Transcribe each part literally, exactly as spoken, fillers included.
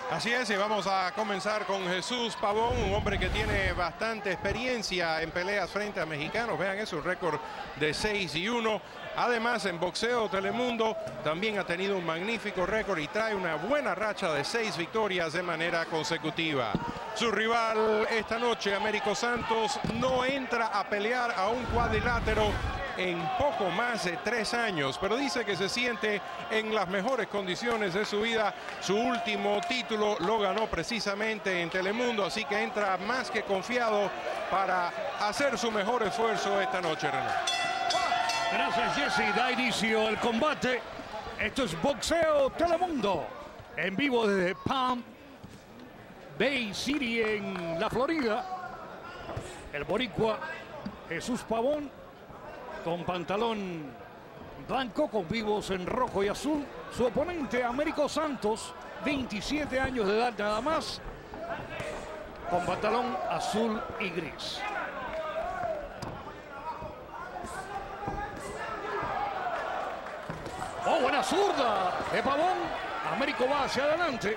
Así es, y vamos a comenzar con Jesús Pabon, un hombre que tiene bastante experiencia en peleas frente a mexicanos. Vean eso, un récord de seis y uno. Además, en boxeo Telemundo también ha tenido un magnífico récord y trae una buena racha de seis victorias de manera consecutiva. Su rival esta noche, Americo Santos, no entra a pelear a un cuadrilátero en poco más de tres años, pero dice que se siente en las mejores condiciones de su vida. Su último título lo ganó precisamente en Telemundo, así que entra más que confiado para hacer su mejor esfuerzo esta noche, René. Gracias, Jesse. Da inicio el combate. Esto es Boxeo Telemundo, en vivo desde Palm Bay City, en la Florida. El boricua Jesús Pabon, con pantalón blanco, con vivos en rojo y azul. Su oponente, Americo Santos, veintisiete años de edad nada más, con pantalón azul y gris. ¡Oh, buena zurda de Pabon! Americo va hacia adelante.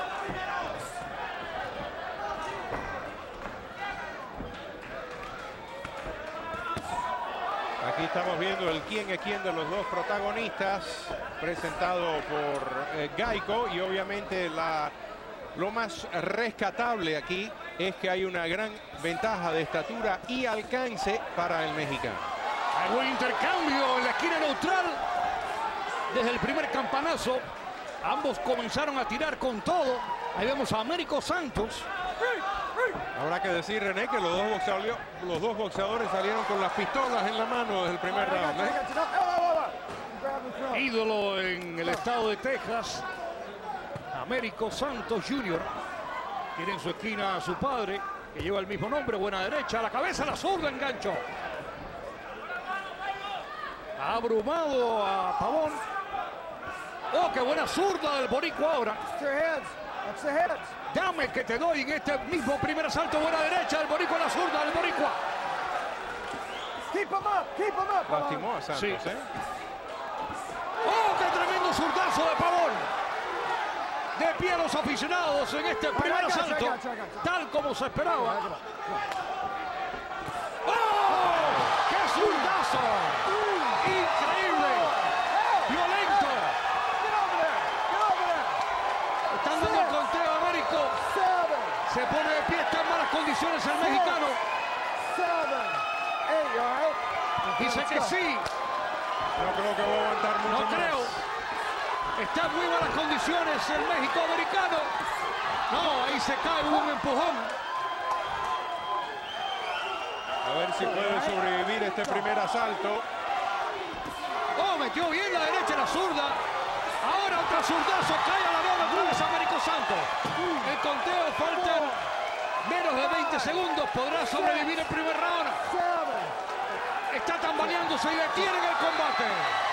Aquí estamos viendo el quién es quién de los dos protagonistas, presentado por eh, Geico, y obviamente la, lo más rescatable aquí es que hay una gran ventaja de estatura y alcance para el mexicano. Hay buen intercambio en la esquina neutral. Desde el primer campanazo, ambos comenzaron a tirar con todo. Ahí vemos a Americo Santos. Habrá que decir, René, que los dos boxeadores, los dos boxeadores salieron con las pistolas en la mano desde el primer round, ¿eh? Ídolo en el estado de Texas, Americo Santos junior Tiene en su esquina a su padre, que lleva el mismo nombre, buena derecha, a la cabeza, la zurda, engancho. Ha abrumado a Pabon. ¡Oh, qué buena zurda del boricua ahora! Dame que te doy en este mismo primer asalto. Buena derecha del boricua, la zurda del boricua. Keep him up, keep him up. Lastimó a Santos, Sí. ¿eh? ¡Oh, qué tremendo zurdazo de Pabon! De pie a los aficionados en este primer asalto, tal como se esperaba. ¡Oh! ¡Qué zurdazo! ¡Increíble! ¡Violento! Están dando el conteo a Américo. Se pone de pie, está en malas condiciones el mexicano. Dice que sí. No creo que va a aguantar mucho No más. creo. Está en muy buenas condiciones el México americano. No, ahí se cae, hubo un empujón. A ver si puede sobrevivir este primer asalto. Oh, metió bien la derecha, la zurda. Ahora otro zurdazo, cae a la bola otra vez Americo Santos. El conteo, faltan menos de veinte segundos. ¿Podrá sobrevivir el primer round? Está tambaleándose y detiene el combate.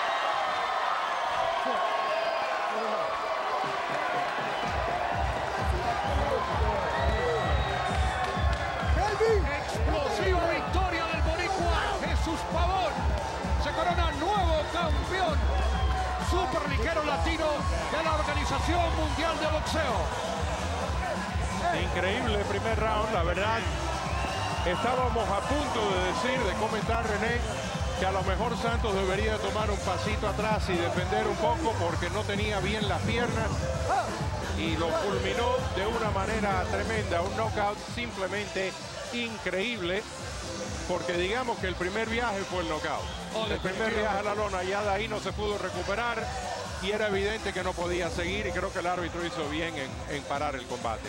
Explosiva victoria del boricua Jesús Pabon. Se corona nuevo campeón superligero latino de la Organización Mundial de Boxeo. Increíble primer round, la verdad. Estábamos a punto de decir, de comentar, René, que a lo mejor Santos debería tomar un pasito atrás y defender un poco porque no tenía bien las piernas. Y lo culminó de una manera tremenda, un knockout simplemente increíble, porque digamos que el primer viaje fue el knockout. Oh, el primer viaje a la lona, ya de ahí no se pudo recuperar y era evidente que no podía seguir, y creo que el árbitro hizo bien en, en parar el combate.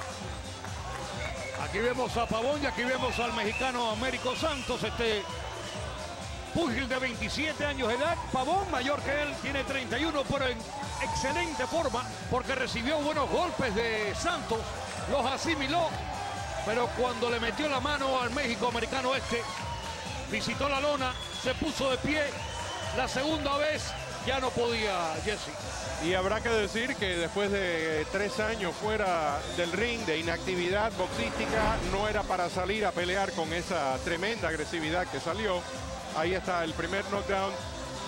Aquí vemos a Pabon y aquí vemos al mexicano Americo Santos, este púgil de veintisiete años de edad. Pabon, mayor que él, tiene treinta y uno, pero en excelente forma porque recibió buenos golpes de Santos, los asimiló, pero cuando le metió la mano al México americano este, visitó la lona, se puso de pie. La segunda vez ya no podía, Jesse. Y habrá que decir que después de tres años fuera del ring, de inactividad boxística, no era para salir a pelear con esa tremenda agresividad que salió. Ahí está el primer knockdown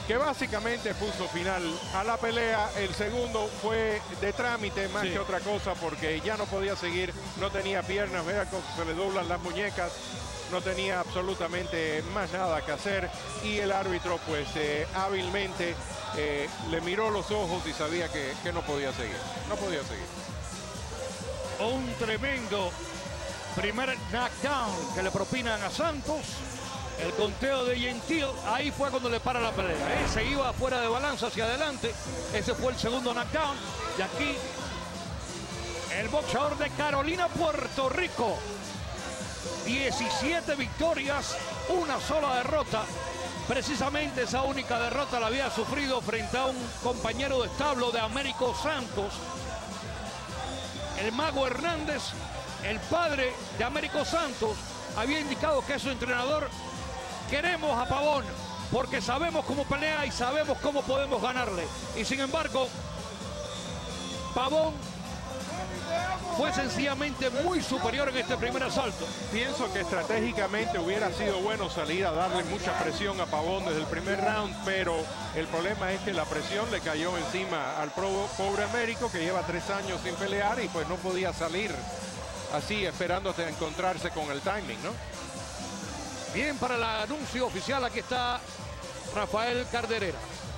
que básicamente puso final a la pelea. El segundo fue de trámite más Sí. que otra cosa, porque ya no podía seguir, no tenía piernas, vea cómo se le doblan las muñecas, no tenía absolutamente más nada que hacer, y el árbitro pues eh, hábilmente eh, le miró los ojos y sabía que, que no podía seguir, no podía seguir. Un tremendo primer knockdown que le propinan a Santos. El conteo de Gentil, ahí fue cuando le para la pelea. ¿eh? Se iba fuera de balanza hacia adelante. Ese fue el segundo knockdown. Y aquí el boxeador de Carolina, Puerto Rico. diecisiete victorias, una sola derrota. Precisamente esa única derrota la había sufrido frente a un compañero de establo de Americo Santos. El Mago Hernández, el padre de Americo Santos, había indicado que es su entrenador: queremos a Pabon porque sabemos cómo pelea y sabemos cómo podemos ganarle. Y sin embargo, Pabon fue sencillamente muy superior en este primer asalto. Pienso que estratégicamente hubiera sido bueno salir a darle mucha presión a Pabon desde el primer round, pero el problema es que la presión le cayó encima al pro- pobre Américo, que lleva tres años sin pelear y pues no podía salir así esperando a encontrarse con el timing, ¿no? Bien, para el anuncio oficial, aquí está Rafael Carderera.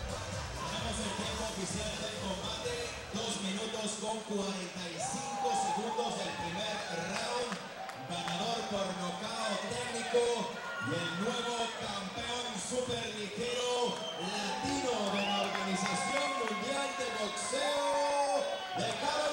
dos minutos con cuarenta y cinco segundos del primer round. Ganador por nocaut técnico y el nuevo campeón superligero latino de la Organización Mundial de Boxeo de Carolina.